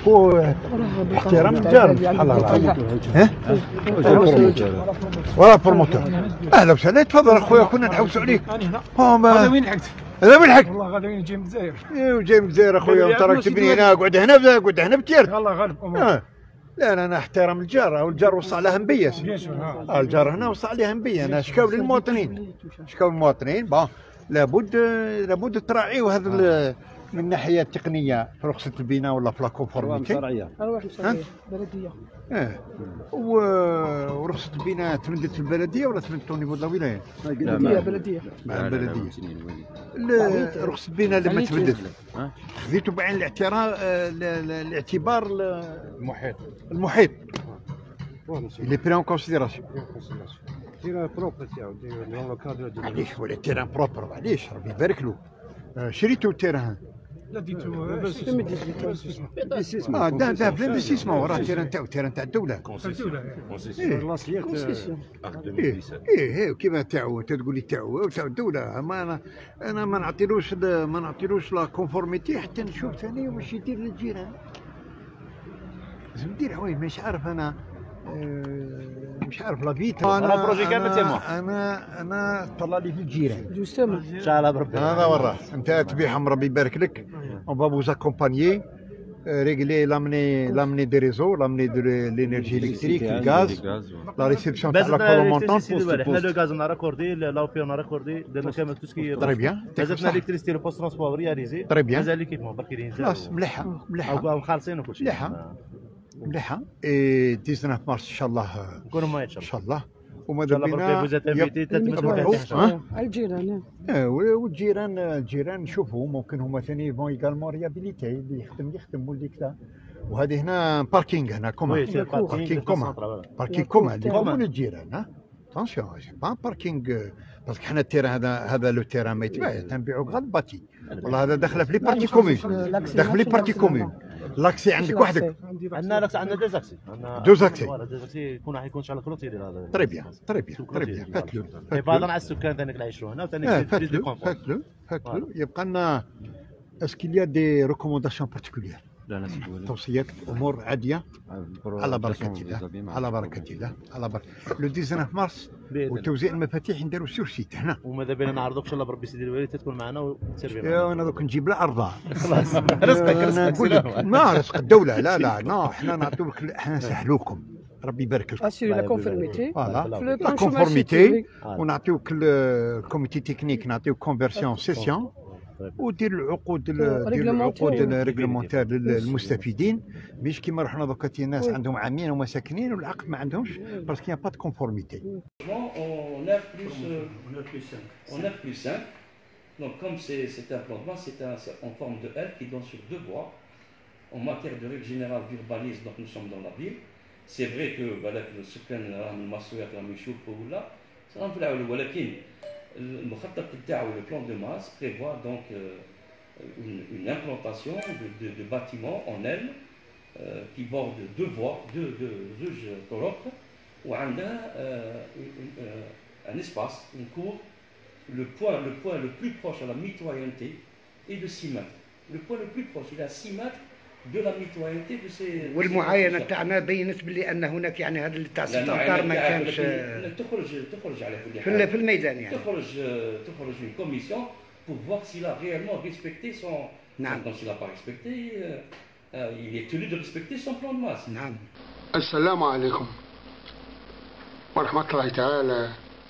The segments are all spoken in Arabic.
فو احترام الجار بحال الله. ها ولا بروموتور. اهلا وسهلا، تفضل اخويا، كنا نحوسوا عليك. هذا وين لحقت؟ هذا وين لحقت؟ والله غادي جاي من الجزائر. ايوا جاي من الجزائر اخويا، وانت راك تبني هنا، قعد هنا قعد هنا بتيرت. الله غالب. لا انا احترم الجار، والجار وصى على هنبيه. الجار هنا وصى عليه هنبيه. انا شكاو للمواطنين، شكاو المواطنين. بون لابد تراعيو هذا من الناحيه التقنيه في رخصه البناء ولا في لاكونفورميتي. ارواح شرعيه بلديه. ورخصه البناء تمدت في البلديه ولا تمدت au niveau de la ولايه؟ بلديه. مع البلديه. رخصه البناء لما تمدت خذيتوا بعين الاعتبار المحيط اللي بري اون كونسيديراسيون. تيران بروبر تاعو دون لو كادر دو. معليش ولا تيران بروبر، معليش ربي يبارك له. شريتو التيران؟ لا ديتو ده في الانفستيسمون، راه تيران تاع الدوله. ايه كيما تاعو انت تقول لي تاعو الدوله. اما انا ما نعطيلوش لا كونفورميتي حتى نشوف ثاني واش يدير للجيران. لازم ندير حوايج مش عارف انا. مش عارف لا فيت. انا بروجي كامل تاعنا. انا طلع لي في الجيران جسامه ان شاء الله بربي. هذا وراه انت تبيعهم ربي يبارك لك. اون با فوز اكومبانيي régler l'amener des réseaux, l'amener de l'énergie électrique, le gaz, la réception de la colonne montante. احنا لو غاز انا راكوردي لا بي انا راكوردي درنا كامل توسكي. تري بيان. زدنا الكتريستي لو بوست ترونسبور رياليزي. تري بيان. مازال كيف ما بركي خلاص مليحه وخالصين وكل شيء. مليحه. اي 19 مارس ان شاء الله نكونوا معايا ان شاء الله. وماذا بينا الجيران. والجيران نشوفوا ممكن هما ثاني فون ايغالمون ريابيليتي، اللي يخدم واللي كذا. وهذه هنا باركينغ هنا كومان. باركينغ كومان اللي هما الجيران. اتونسيون با باركينغ باسكو حنا التيران هذا لو تيران ما يتباع تنبيعو غير باتي. والله هذا داخله في لي بارتي كومون، داخل في لي بارتي كومون. لاكسي عندك وحدك. عندنا لاكسي، عندنا دو زاكسي. دو زاكسي يكون راح يكون شغل كلوتيري هذا. تري بيان فاتلو. بعض على السكان ثاني اللي يعيشوا هنا وثاني فاتلو. يبقى لنا اسكيل يا دي ريكومونداسيون بارتيكولير. توصيات امور عاديه على بركه الله، على بركه الله، على بركه. لو 19 مارس وتوزيع المفاتيح نديرو سور سيت هنا. وماذا بينا نعرضوك ان شاء الله بربي سيدي الوالي تكون معنا وتسير بنا. يا انا دوك نجيب الارض. خلاص رزقك. ما رزق الدوله. لا احنا نعطيوك، احنا نسهلوكم ربي يبارك لكم. اسيري لا كونفورميتي. فوالا لا كونفورميتي. ونعطيوك الكوميتي تكنيك، نعطيوك كونفيرسيون سيسيون. ودير العقود ريغلومونتير للمستفيدين، مش كيما رحنا دوكا الناس عندهم عامين وما ساكنين والعقد ما عندهمش باسكو يا با دو كونفورميتي. On 9+5. Donc comme c'est un plan de masse, c'est en forme de L qui donne sur deux voies. En matière de règle générale d'urbanisme, donc nous sommes dans la ville. C'est vrai que السكان راهم المسؤوليات راهم يشوفوا ولا راهم في العول، ولكن المخطط تاعو le plan de masse prévoit donc une implantation de bâtiments en L qui bordent deux voies, deux طرق وعندها un espace, une cour. Le point le plus proche à la mitoyenneté est de 6 mètres. Le point le plus proche, il est à 6 mètres de la mitoyenneté de ces. والمعاينه تاعنا بينت باللي ان هناك يعني هذا اللي تاع 6 امتار ما كانش. تخرج على كل حال في الميدان يعني. تخرج une commission pour voir s'il a réellement respecté son. نعم. Donc s'il n'a pas respecté, il est tenu de respecter son plan de masse. نعم. السلام عليكم ورحمة الله تعالى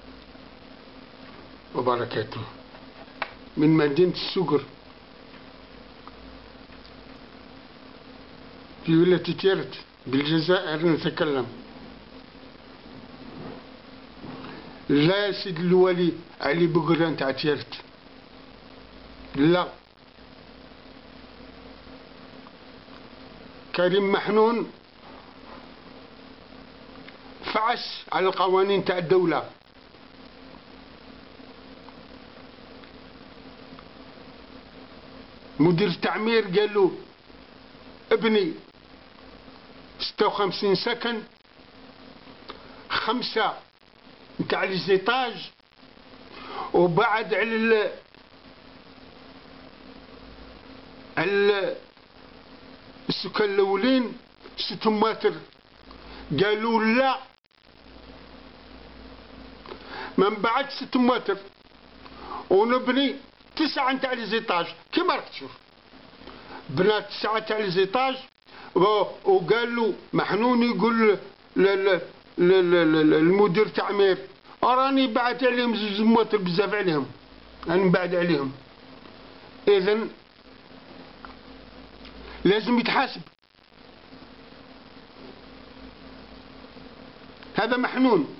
وبركاته. من مدينة السقر في ولاية تيرت بالجزائر نتكلم. لا سيد الولي علي بقران تاع تيرت، لا كريم محنون فعس على القوانين تاع الدولة. مدير التعمير قال له ابني 56 سكن، 5 نتاع ليزيطاج، وبعد على السكان الاولين 6 متر قالوا لا، من بعد 6 متر ونبني 9 نتاع لي زيطاج كيما راك تشوف. بنا 9 تاع لي زيطاج وقال له محنون يقول المدير تعمير راني بعت عليهم 2 متر بزاف عليهم، راني نبعد عليهم. اذا لازم يتحاسب. هذا محنون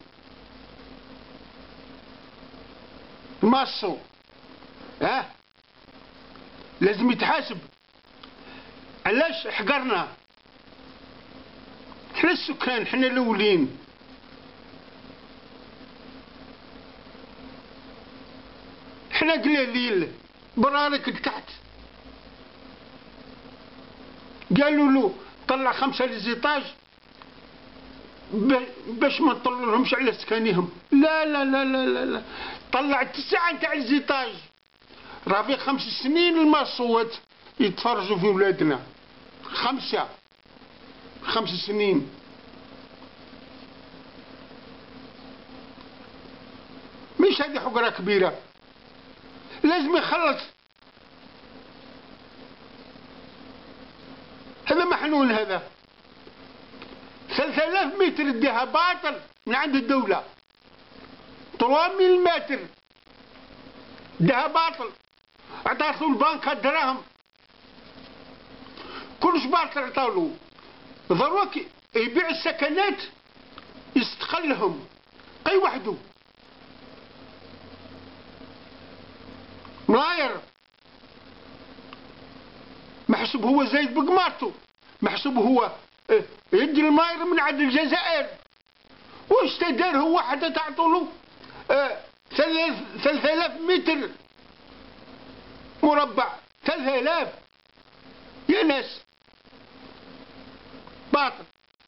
ماسو لازم يتحاسب. علاش حقرنا حنا السكان، حنا الاولين. حنا قليلين برارك لتحت. قالوا له طلع 5 ليزيطاج باش ما نطلعهمش على سكانهم. لا لا لا لا لا, لا. طلع 9 نتاع الزيطاج. راه في 5 سنين المصوت يتفرجوا في ولادنا. 5 سنين. مش هذه حقرة كبيرة، لازم يخلص. هذا محنون. هذا 3000 متر اديها باطل من عند الدولة. 3000 متر اديها باطل، عطاتو البنك الدراهم كلش باطل عطاولو. ضروك يبيع السكنات يستقلهم قي وحده. ملاير محسوب هو زايد بقمارته، محسوب هو يدي الماير من عند الجزائر. واش تدار هو حتى تعطولو 3000 متر مربع؟ 3000 يا ناس باطل.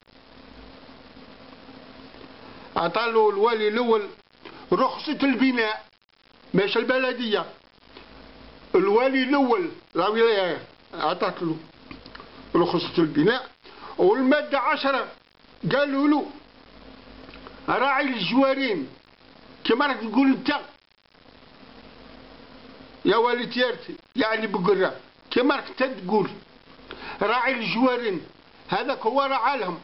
عطالو الوالي الاول رخصة البناء، ماشي البلدية. الوالي الاول لا ولاية عطاتلو رخصة البناء. والمادة 10 قالوا له راعي الجوارين كما راك تقول انت يا والي تيارتي، يعني بقرة كما راك انت تقول راعي الجوارين. هذاك هو راعى لهم.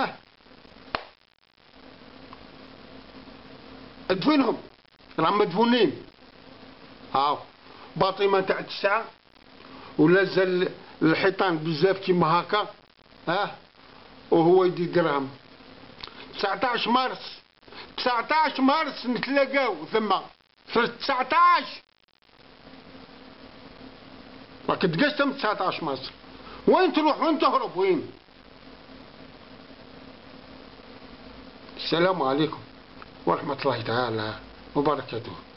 ادفنهم راهم مدفونين. هاو باطمة تاع 9 ولازال الحيطان بزاف كيما هكا. وهو يدي درهم. 19 مارس 19 مارس نتلاقاو ثم في 19 راك تقسم 19 مارس. وين تروح وين تهرب وين؟ السلام عليكم ورحمة الله تعالى وبركاته.